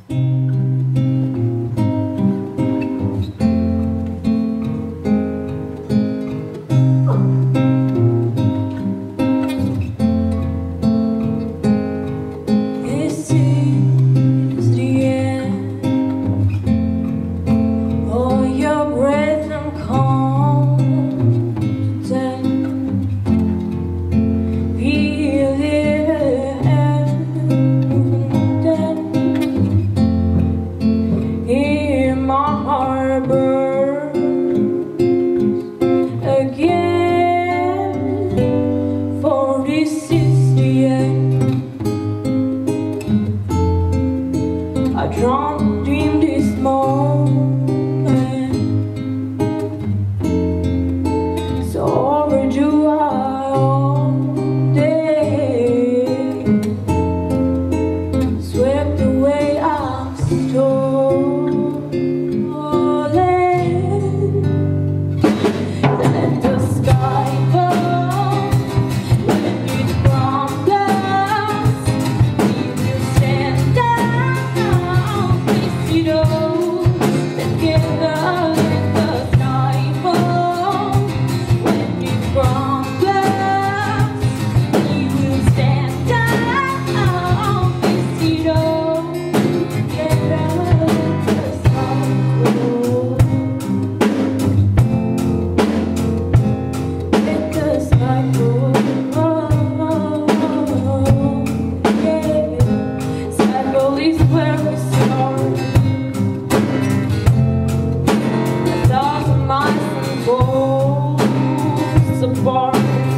I dream this moment, so overdue all day, swept away I'm stolen. Let the sky fall, let it crumble, we will stand down, face it all together. Let the sky fall, when it crumbles, we will stand down, face it all together. Let the sky fall. Is where we start. 1,000 miles from poles apart.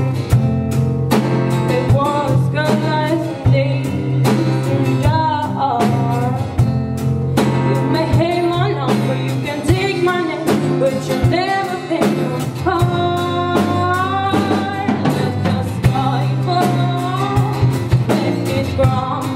It was good nights and days in dark. You may hate my number, you can take my name, but you'll never pay my heart. Let the sky fall, let it crumble.